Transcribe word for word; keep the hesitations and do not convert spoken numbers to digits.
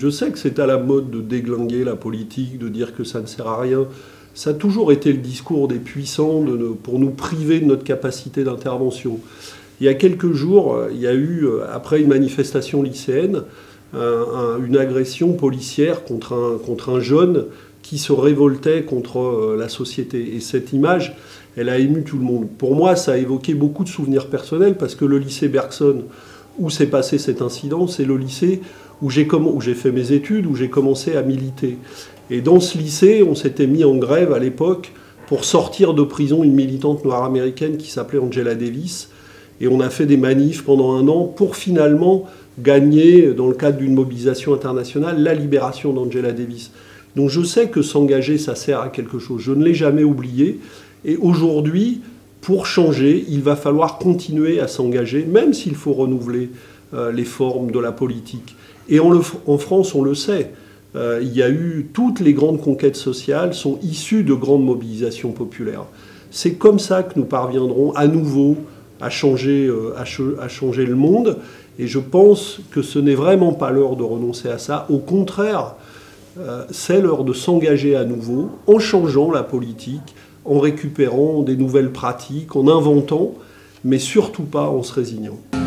je sais que c'est à la mode de déglinguer la politique, de dire que ça ne sert à rien. Ça a toujours été le discours des puissants de, pour nous priver de notre capacité d'intervention. Il y a quelques jours, il y a eu, après une manifestation lycéenne, un, un, une agression policière contre un, contre un jeune qui se révoltait contre la société. Et cette image, elle a ému tout le monde. Pour moi, ça a évoqué beaucoup de souvenirs personnels, parce que le lycée Bergson, où s'est passé cet incident, c'est le lycée où j'ai, comm- où j'ai fait mes études, où j'ai commencé à militer. Et dans ce lycée, on s'était mis en grève à l'époque pour sortir de prison une militante noire américaine qui s'appelait Angela Davis. Et on a fait des manifs pendant un an pour finalement gagner, dans le cadre d'une mobilisation internationale, la libération d'Angela Davis. Donc je sais que s'engager, ça sert à quelque chose. Je ne l'ai jamais oublié. Et aujourd'hui, pour changer, il va falloir continuer à s'engager, même s'il faut renouveler euh, les formes de la politique. Et en, le, en France, on le sait, euh, il y a eu, toutes les grandes conquêtes sociales sont issues de grandes mobilisations populaires. C'est comme ça que nous parviendrons à nouveau à changer, euh, à, ch- à changer le monde. Et je pense que ce n'est vraiment pas l'heure de renoncer à ça. Au contraire, euh, c'est l'heure de s'engager à nouveau en changeant la politique, en récupérant des nouvelles pratiques, en inventant, mais surtout pas en se résignant.